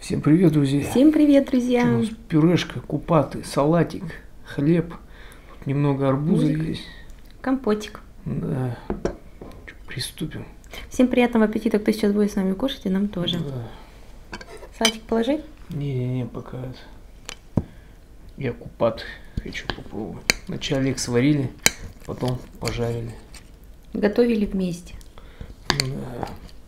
Всем привет, друзья! Всем привет, друзья! Что у нас? Пюрешка, купаты, салатик, хлеб, тут немного арбуза Музыка. есть. Компотик. Да. Приступим. Всем приятного аппетита, кто сейчас будет с нами кушать, и нам тоже. Да. Салатик положи? Не, пока это. Я купат хочу попробовать. Вначале их сварили, потом пожарили. Готовили вместе. Да.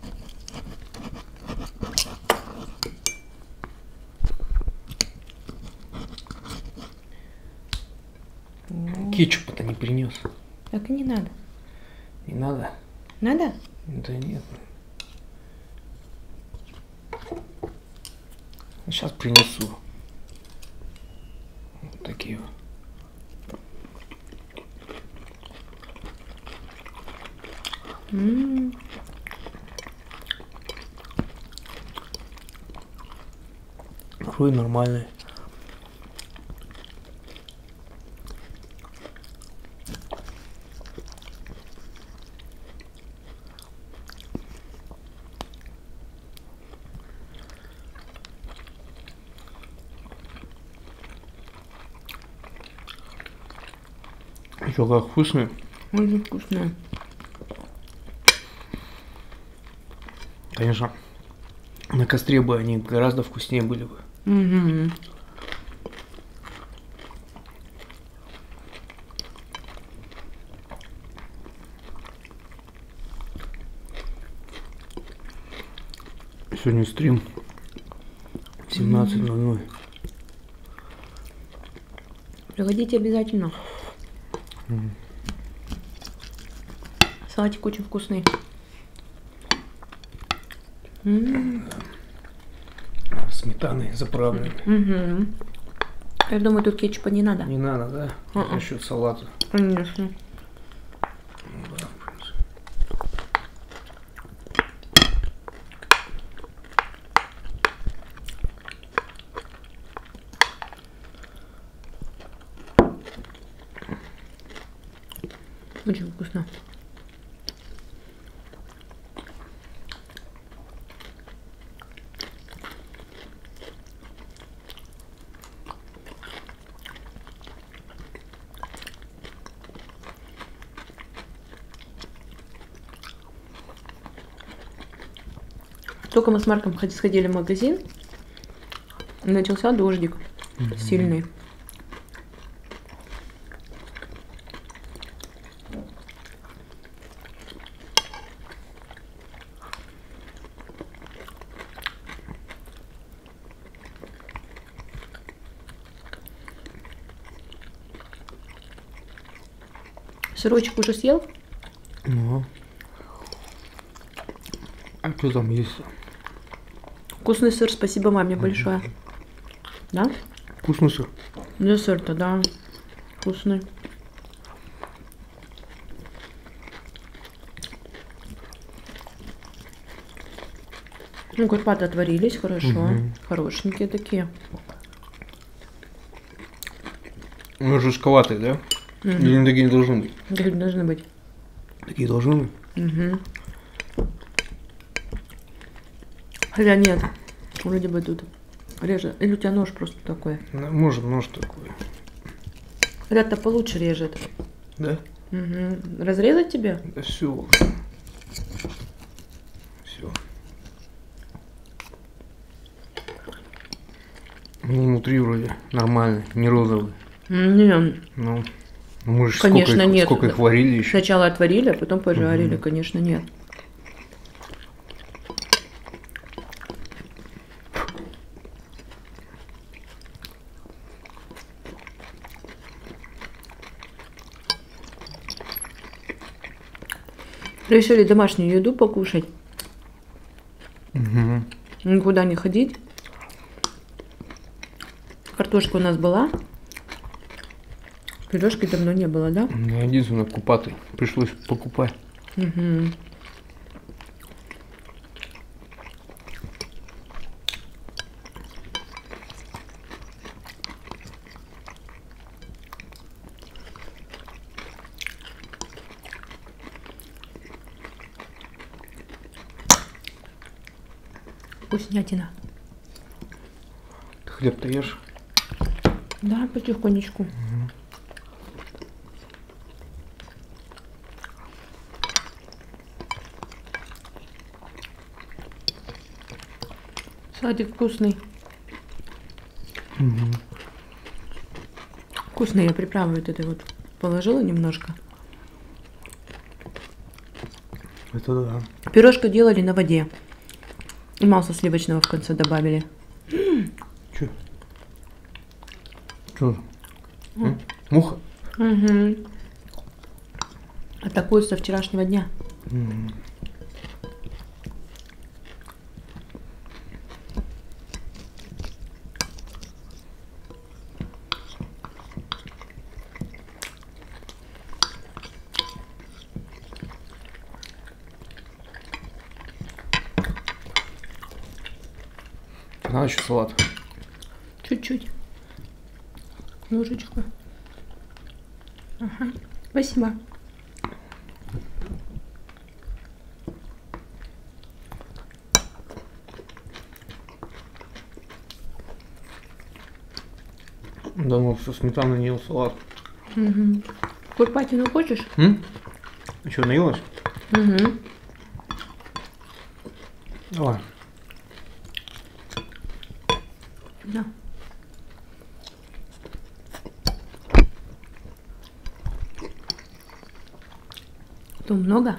Кетчупа-то не принес. Так и не надо. Не надо? Надо? Да нет. Сейчас принесу. Вот такие вот. Вроде нормальный. Еще как вкусный. Очень вкусно. Конечно, на костре бы они гораздо вкуснее были бы. Угу. Сегодня стрим в 17:00. Приходите обязательно. Салатик очень вкусный. Сметаной заправленной. Угу. Я думаю, тут кетчупа не надо. Не надо, да? За счет салата. Конечно. Очень вкусно. Только мы с Марком сходили в магазин, начался дождик сильный. Сырочек уже съел? Ну. А что там есть? Вкусный сыр, спасибо маме большое. Да? Вкусный сыр. Да, сыр-то, да. Вкусный. Ну, карпаты отварились хорошо. Хорошенькие такие. Ну, жестковатые, да? Или они такие не должны быть? Такие должны быть. Такие должны быть? Хотя нет. Вроде бы тут реже. Или у тебя нож просто такой? Может, нож такой. Ряд-то получше режет. Да? Угу. Разрезать тебе? Да все. Все. Ну, внутри вроде нормально, не розовый. Не. Ну, мы же Конечно, нет. Сколько их варили еще. Сначала отварили, а потом пожарили. Конечно, нет. Решили домашнюю еду покушать. Никуда не ходить. Картошка у нас была. Пюрешки давно не было, да? Единственное, купаты. Пришлось покупать. Вкуснятина. Хлеб-то ешь? Да, потихонечку. Салатик вкусный. Вкусный, я приправы вот этой вот положила немножко. Это да. Пирожка делали на воде. И масло сливочного в конце добавили. Чё? Чё? Муха? Угу. А такой со вчерашнего дня. Надо еще салат. Чуть-чуть. Ложечку. Ага. Спасибо. Давно все сметаны не ел салат. Угу. Курпатину хочешь? А что, наелась? Угу. Давай. Да. То много?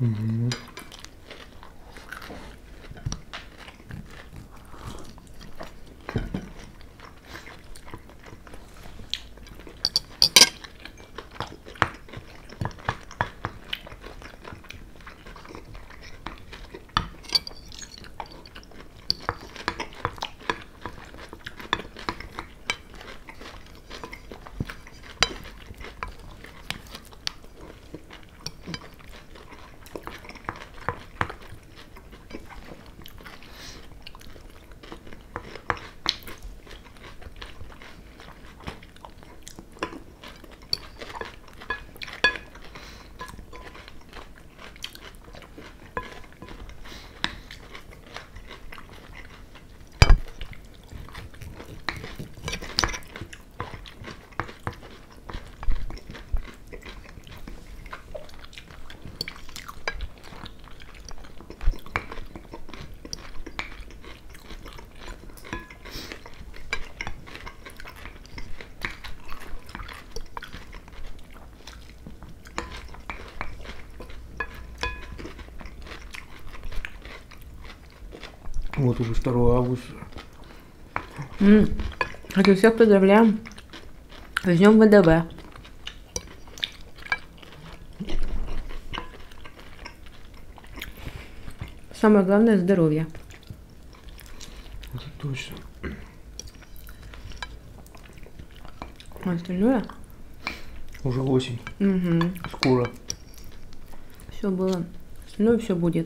Вот уже 2 августа. Хочу всех поздравляем с днем ВДВ. Самое главное — здоровье. Это точно. А остальное? Уже осень. Угу. Скоро. Все было. Остальное все будет.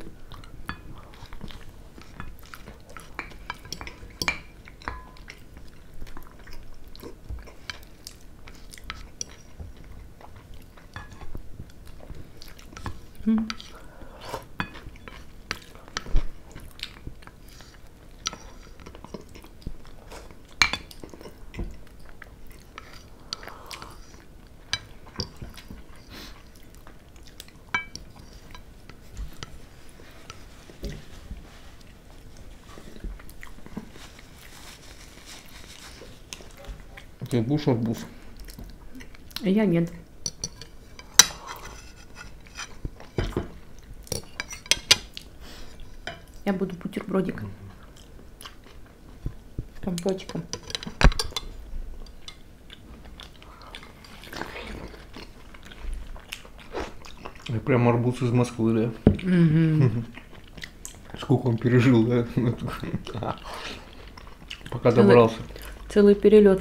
Ты будешь арбуз? Я нет. Я буду бутербродик с компотиком. Я прям арбуз из Москвы, да? Угу. Сколько он пережил, да? Пока добрался. Целый перелет.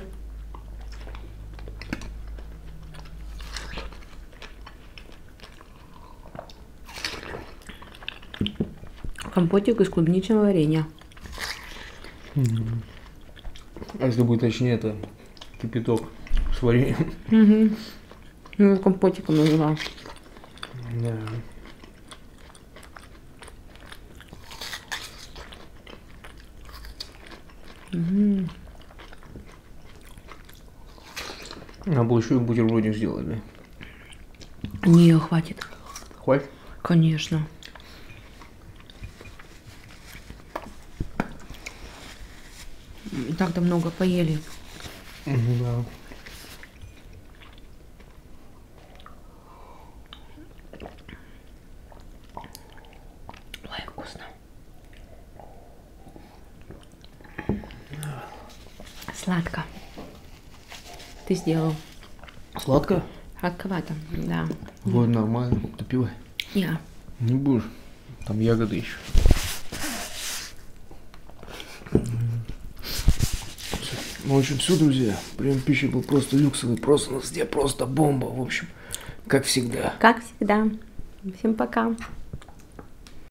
Компотик из клубничного варенья. А если будет точнее, это кипяток с вареньем. Угу. Ну, компотиком называл. Да. Угу. Надо было еще и бутербродик сделать, да? Не, хватит. Хватит? Конечно. И так-то много поели. Да. Ой, вкусно. Сладко. Ты сделал. Сладко? Сладковато, да. Вот нормально. Ты пила? Я. Не будешь. Там ягоды еще. Ну, в общем, все, друзья. Прием пищи был просто люксовый, просто на столе, просто бомба. В общем, как всегда. Как всегда. Всем пока.